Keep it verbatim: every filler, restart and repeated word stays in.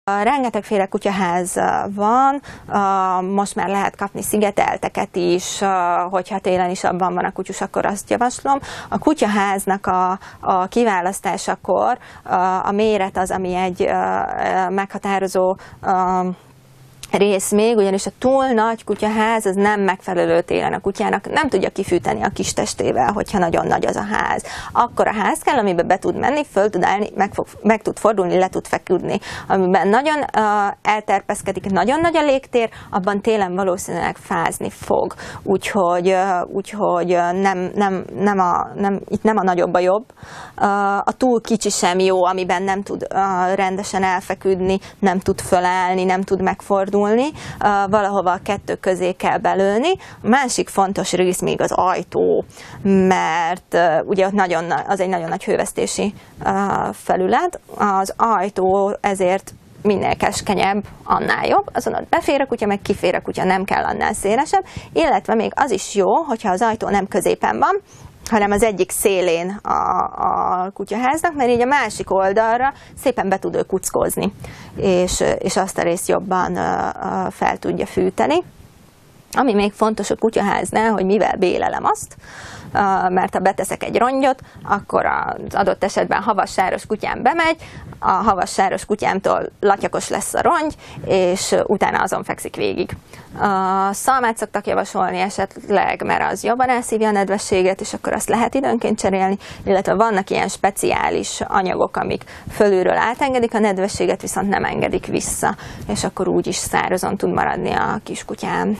Rengetegféle kutyaház van, most már lehet kapni szigetelteket is, hogyha télen is abban van a kutyus, akkor azt javaslom. A kutyaháznak a, a kiválasztásakor a méret az, ami egy meghatározó rész még, ugyanis a túl nagy kutyaház az nem megfelelő télen a kutyának, nem tudja kifűteni a kis testével, hogyha nagyon nagy az a ház. Akkor a ház kell, amiben be tud menni, föl tud állni, meg, fog, meg tud fordulni, le tud feküdni. Amiben nagyon uh, elterpeszkedik, nagyon nagy a légtér, abban télen valószínűleg fázni fog. Úgyhogy, uh, úgyhogy uh, nem, nem, nem a, nem, itt nem a nagyobb a jobb. Uh, a túl kicsi sem jó, amiben nem tud uh, rendesen elfeküdni, nem tud fölállni, nem tud megfordulni. Valahova a kettő közé kell belőni. A másik fontos rész még az ajtó, mert ugye ott nagyon, az egy nagyon nagy hővesztési felület. Az ajtó ezért minél keskenyebb, annál jobb. Azon ott befér a kutya, meg kifér a kutya, nem kell annál szélesebb. Illetve még az is jó, hogyha az ajtó nem középen van, hanem az egyik szélén a, a kutyaháznak, mert így a másik oldalra szépen be tud ő kuckózni, és, és azt a részt jobban fel tudja fűteni. Ami még fontos a kutyaháznál, hogy mivel bélelem azt, mert ha beteszek egy rongyot, akkor az adott esetben havassáros kutyám bemegy, a havassáros kutyámtól latyakos lesz a rongy, és utána azon fekszik végig. A szalmát szoktak javasolni esetleg, mert az jobban elszívja a nedvességet, és akkor azt lehet időnként cserélni, illetve vannak ilyen speciális anyagok, amik fölülről átengedik a nedvességet, viszont nem engedik vissza, és akkor úgy is szárazon tud maradni a kiskutyám.